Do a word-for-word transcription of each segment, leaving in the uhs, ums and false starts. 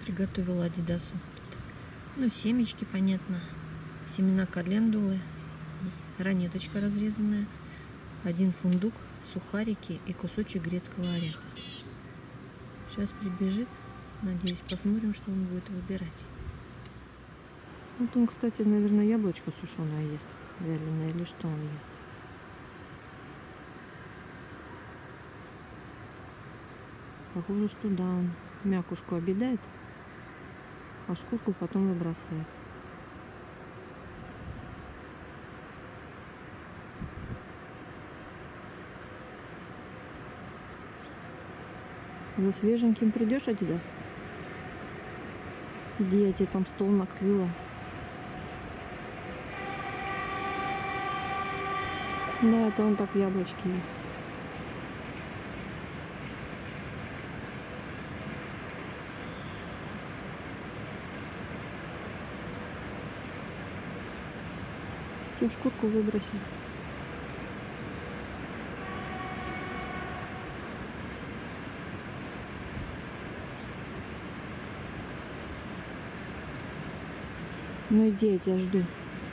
Приготовила адидасу. Ну, семечки, понятно. Семена календулы. Ранеточка разрезанная. Один фундук, сухарики и кусочек грецкого ореха. Сейчас прибежит. Надеюсь, посмотрим, что он будет выбирать. Вот он, кстати, наверное, яблочко сушеное ест. Вяленое или что он ест. Похоже, что да, он мякушку объедает, а шкурку потом выбрасывает. За свеженьким придешь, Адидас? Иди, я тебе там стол накрыла. Да, это он так яблочки ест. Всю шкурку выбросил. Ну иди, я тебя жду.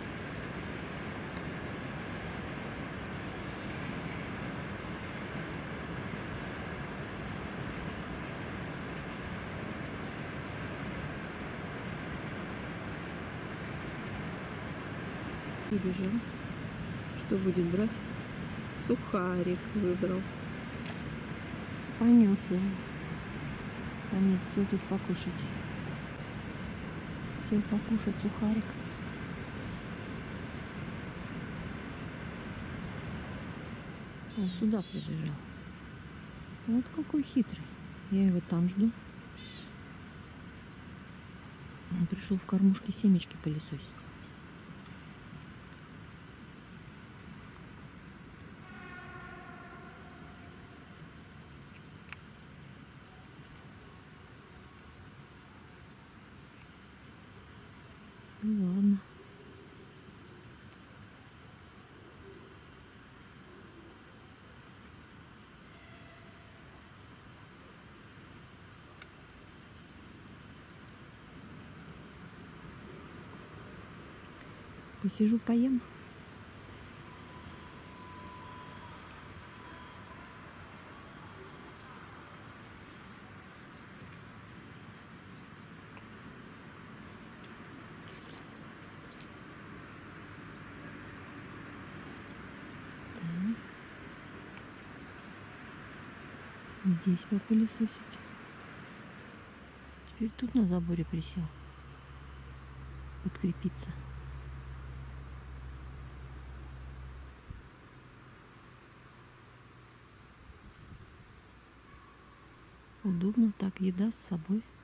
Прибежал. Что будет брать? Сухарик выбрал. Понес его. А нет, сел тут покушать. Сел покушать сухарик. Он сюда прибежал. Вот какой хитрый. Я его там жду. Он пришел в кормушке семечки пылесосить. Ну ладно. Посижу, поем. Здесь попылесосить. Теперь тут на заборе присел. Подкрепиться. Удобно так, еда с собой.